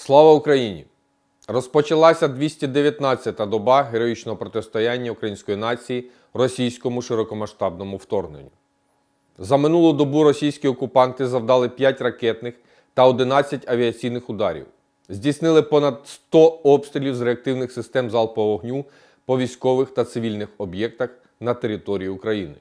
Слава Україні! Розпочалася 219-та доба героїчного протистояння української нації російському широкомасштабному вторгненню. За минулу добу російські окупанти завдали 5 ракетних та 11 авіаційних ударів. Здійснили понад 100 обстрілів з реактивних систем залпового вогню по військових та цивільних об'єктах на території України.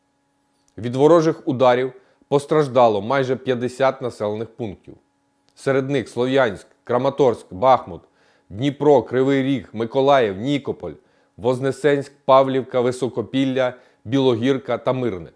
Від ворожих ударів постраждало майже 50 населених пунктів. Серед них Слов'янськ, Краматорськ, Бахмут, Дніпро, Кривий Ріг, Миколаїв, Нікополь, Вознесенськ, Павлівка, Високопілля, Білогірка та Мирне.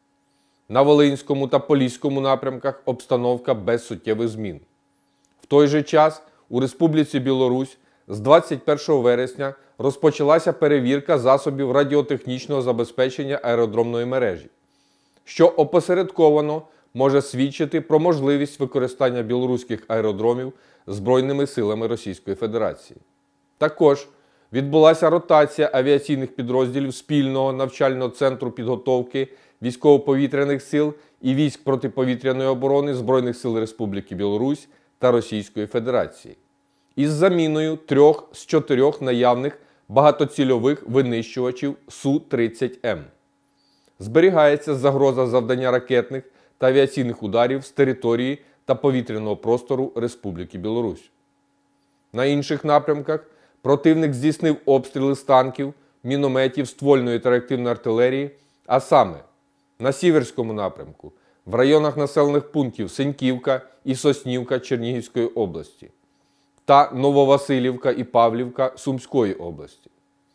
На Волинському та Поліському напрямках обстановка без суттєвих змін. В той же час у Республіці Білорусь з 21 вересня розпочалася перевірка засобів радіотехнічного забезпечення аеродромної мережі, що опосередковано може свідчити про можливість використання білоруських аеродромів Збройними силами Російської Федерації. Також відбулася ротація авіаційних підрозділів спільного навчального центру підготовки військово-повітряних сил і військ протиповітряної оборони Збройних сил Республіки Білорусь та Російської Федерації із заміною 3 з 4 наявних багатоцільових винищувачів Су-30М. Зберігається загроза завдання ракетних та авіаційних ударів з території та повітряного простору Республіки Білорусь. На інших напрямках противник здійснив обстріли з танків, мінометів, ствольної та реактивної артилерії, а саме на Сіверському напрямку, в районах населених пунктів Сеньківка і Соснівка Чернігівської області та Нововасилівка і Павлівка Сумської області.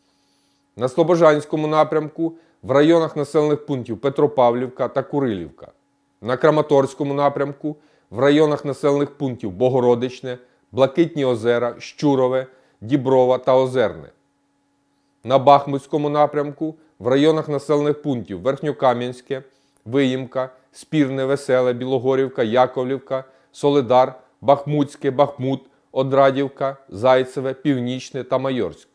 На Слобожанському напрямку в районах населених пунктів Петропавлівка та Курилівка. На Краматорському напрямку в районах населених пунктів Богородичне, Блакитні озера, Щурове, Діброва та Озерне. На Бахмутському напрямку в районах населених пунктів Верхньокам'янське, Виїмка, Спірне, Веселе, Білогорівка, Яковлівка, Солидар, Бахмутське, Бахмут, Одрадівка, Зайцеве, Північне та Майорськ.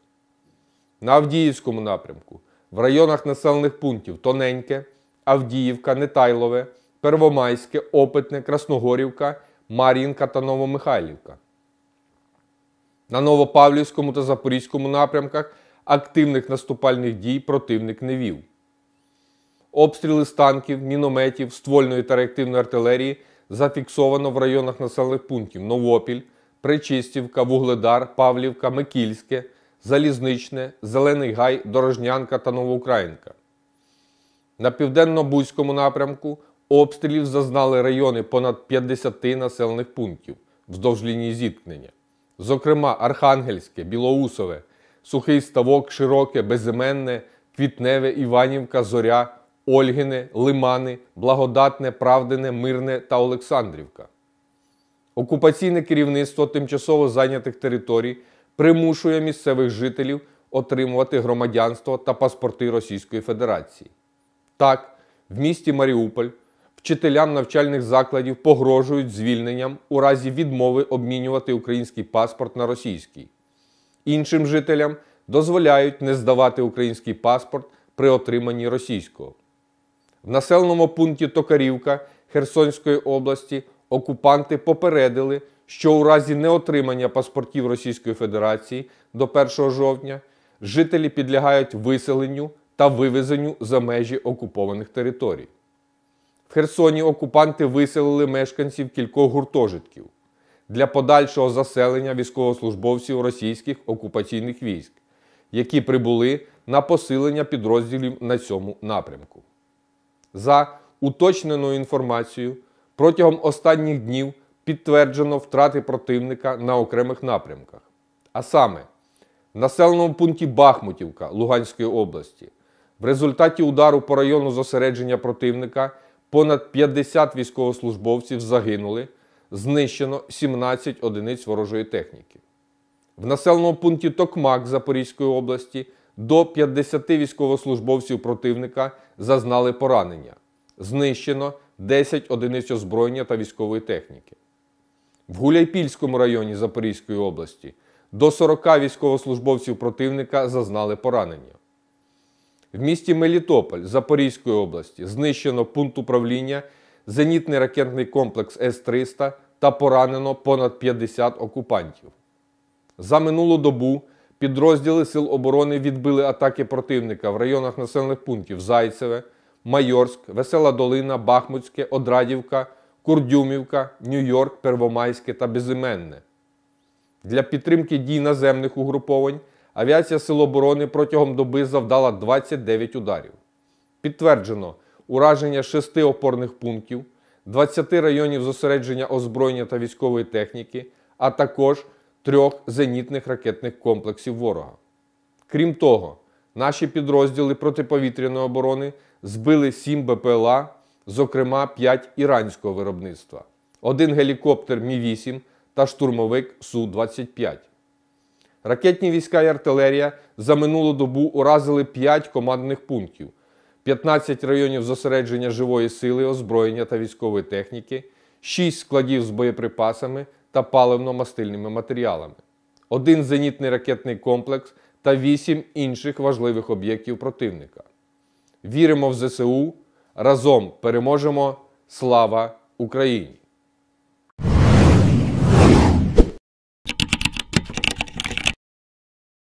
На Авдіївському напрямку в районах населених пунктів Тоненьке, Авдіївка, Нетайлове, Первомайське, Опитне, Красногорівка, Мар'їнка та Новомихайлівка. На Новопавлівському та Запорізькому напрямках активних наступальних дій противник не вів. Обстріли з танків, мінометів, ствольної та реактивної артилерії зафіксовано в районах населених пунктів Новопіль, Причистівка, Вугледар, Павлівка, Микільське, Залізничне, Зелений Гай, Дорожнянка та Новоукраїнка. На Південно-Бузькому напрямку обстрілів зазнали райони понад 50 населених пунктів вздовж лінії зіткнення. Зокрема, Архангельське, Білоусове, Сухий Ставок, Широке, Безіменне, Квітневе, Іванівка, Зоря, Ольгине, Лимани, Благодатне, Правдине, Мирне та Олександрівка. Окупаційне керівництво тимчасово зайнятих територій примушує місцевих жителів отримувати громадянство та паспорти Російської Федерації. Так, в місті Маріуполь вчителям навчальних закладів погрожують звільненням у разі відмови обмінювати український паспорт на російський. Іншим жителям дозволяють не здавати український паспорт при отриманні російського. В населеному пункті Токарівка Херсонської області окупанти попередили, що у разі неотримання паспортів Російської Федерації до 1 жовтня жителі підлягають виселенню та вивезенню за межі окупованих територій. В Херсоні окупанти виселили мешканців кількох гуртожитків для подальшого заселення військовослужбовців російських окупаційних військ, які прибули на посилення підрозділів на цьому напрямку. За уточненою інформацією, протягом останніх днів підтверджено втрати противника на окремих напрямках. А саме, в населеному пункті Бахмутівка Луганської області в результаті удару по району зосередження противника понад 50 військовослужбовців загинули, знищено 17 одиниць ворожої техніки. В населеному пункті Токмак Запорізької області до 50 військовослужбовців противника зазнали поранення, знищено 10 одиниць озброєння та військової техніки. В Гуляйпільському районі Запорізької області до 40 військовослужбовців противника зазнали поранення. В місті Мелітополь Запорізької області знищено пункт управління, зенітний ракетний комплекс С-300 та поранено понад 50 окупантів. За минулу добу підрозділи Сил оборони відбили атаки противника в районах населених пунктів Зайцеве, Майорськ, Весела Долина, Бахмутське, Одрадівка, Курдюмівка, Нью-Йорк, Первомайське та Безіменне. Для підтримки дій наземних угруповань авіація Сил оборони протягом доби завдала 29 ударів. Підтверджено ураження 6 опорних пунктів, 20 районів зосередження озброєння та військової техніки, а також 3 зенітних ракетних комплексів ворога. Крім того, наші підрозділи протиповітряної оборони збили 7 БПЛА, зокрема 5 іранського виробництва, 1 гелікоптер Мі-8 та штурмовик Су-25. Ракетні війська і артилерія за минулу добу уразили 5 командних пунктів, 15 районів зосередження живої сили, озброєння та військової техніки, 6 складів з боєприпасами та паливно-мастильними матеріалами, 1 зенітний ракетний комплекс та 8 інших важливих об'єктів противника. Віримо в ЗСУ, разом переможемо! Слава Україні!